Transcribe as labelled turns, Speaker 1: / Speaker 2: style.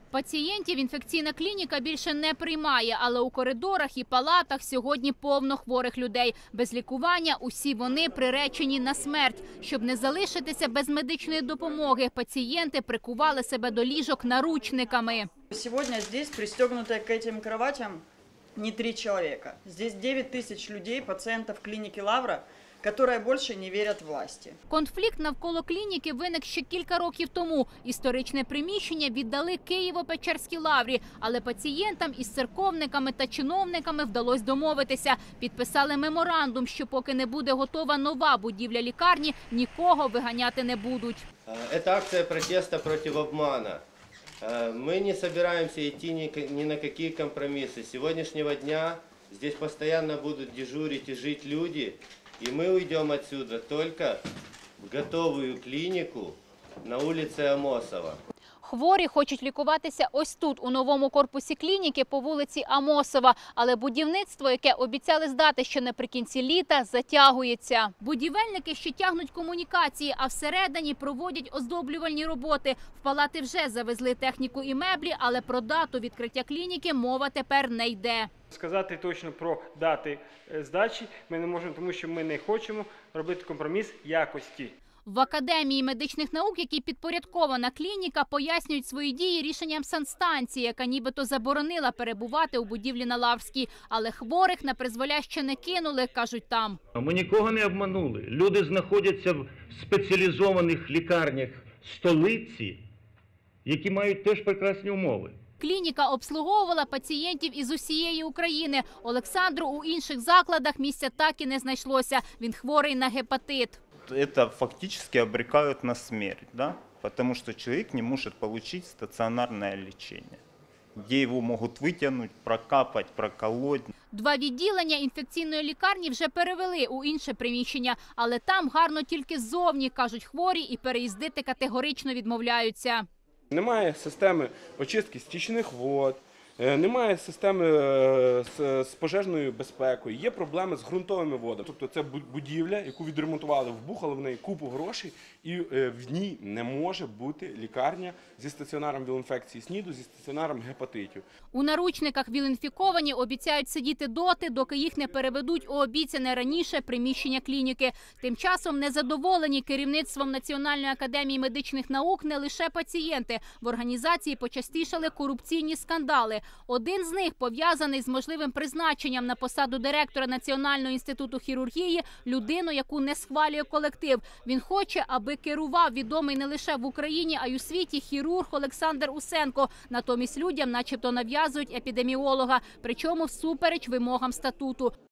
Speaker 1: Пацієнтів інфекційна клініка більше не приймає, але у коридорах і палатах сьогодні повно хворих людей. Без лікування усі вони приречені на смерть. Щоб не залишитися без медичної допомоги, пацієнти прикували себе до ліжок наручниками.
Speaker 2: Сегодня здесь пристегнутые к этим кроватям не 3 человека. Здесь 9 тысяч людей, пациентов клиники «Лавра», которые больше не верят власти.
Speaker 1: Конфлікт навколо клініки виник ще кілька років тому. Історичне приміщення віддали Києво-Печерській лаврі, але пацієнтам із церковниками та чиновниками вдалося домовитися. Підписали меморандум, що поки не буде готова нова будівля лікарні, нікого виганяти не будуть.
Speaker 3: Это акция протеста против обмана. Мы не собираемся идти ни на какие компромиссы. С сегодняшнего дня здесь постоянно будут дежурить и жить люди, и мы уйдем отсюда только в готовую клинику на улице Амосова.
Speaker 1: Хворі хочуть лікуватися ось тут, у новому корпусі клініки по вулиці Амосова. Але будівництво, яке обіцяли здати ще наприкінці літа, затягується. Будівельники ще тягнуть комунікації, а всередині проводять оздоблювальні роботи. В палати вже завезли техніку і меблі, але про дату відкриття клініки мова тепер не йде.
Speaker 4: Сказати точно про дати здачі ми не можемо, тому що ми не хочемо робити компроміс якості.
Speaker 1: В Академії медичних наук, якій підпорядкована клініка, пояснюють свої дії рішенням санстанції, яка нібито заборонила перебувати у будівлі на Лаврській. Але хворих на призволяще не кинули, кажуть там.
Speaker 5: Ми нікого не обманули. Люди знаходяться в спеціалізованих лікарнях столиці, які мають теж прекрасні умови.
Speaker 1: Клініка обслуговувала пацієнтів із усієї України. Олександру у інших закладах місця так і не знайшлося. Він хворий на гепатит.
Speaker 6: Это фактически обрекают на смерть, да? Потому что человек не может получить стационарное лечение, где его могут вытянуть, прокапать, проколоть.
Speaker 1: 2 відділення інфекційної лікарні вже перевели у інше приміщення, але там гарно тільки ззовні, кажуть хворі, і переїздити категорично відмовляються.
Speaker 7: Немає системи очистки стічних вод, немає системи з пожежною безпекою, є проблеми з ґрунтовими водами. Тобто це будівля, яку відремонтували, вбухали в неї купу грошей, і в ній не може бути лікарня зі стаціонаром ВІЛ-інфекції СНІДу, зі стаціонаром гепатитів.
Speaker 1: У наручниках ВІЛ-інфіковані обіцяють сидіти доти, доки їх не переведуть у обіцяне раніше приміщення клініки. Тим часом незадоволені керівництвом Національної академії медичних наук не лише пацієнти. В організації почастішали корупційні скандали. Один з них пов'язаний з можливим призначенням на посаду директора Національного інституту хірургії людину, яку не схвалює колектив. Він хоче, аби керував відомий не лише в Україні, а й у світі хірург Олександр Усенко. Натомість людям начебто нав'язують епідеміолога, причому всупереч вимогам статуту.